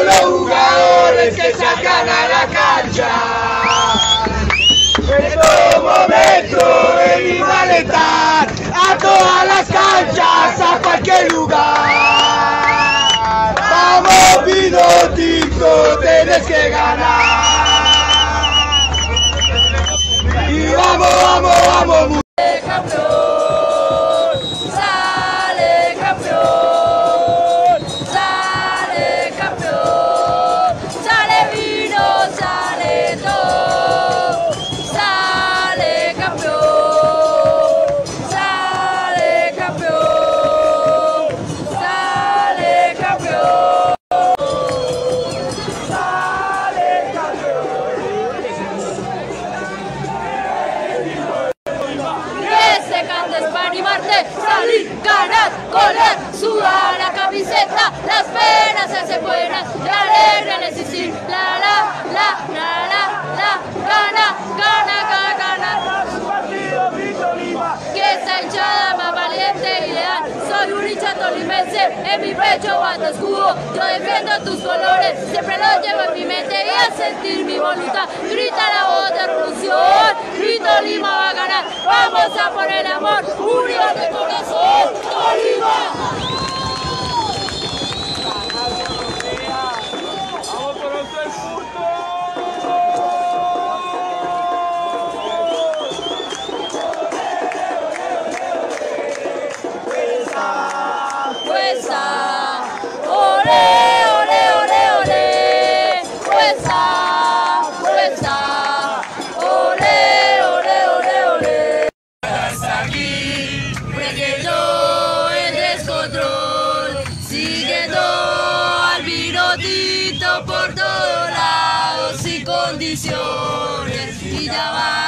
los jugadores que salgan a la cancha. En todo momento venimos a alentar a todas las canchas, a cualquier lugar. Vamos, vino tinto, tienes que ganar. Y vamos, vamos, vamos. Salir, ganar, correr, sudar la camiseta, las penas se hacen buenas, la alegría en existir, la, gana, que esta hinchada más valiente y leal, soy un hincha tolimense, en mi pecho guardo escudo, yo defiendo tus colores, siempre los llevo en mi mente y al sentir mi voluntad, grita la voz de revolución, mi Tolima va a ganar, vamos a poner amor, unión de corazón, Tolima. Vamos por el punto. Por todos lados y condiciones y ya va.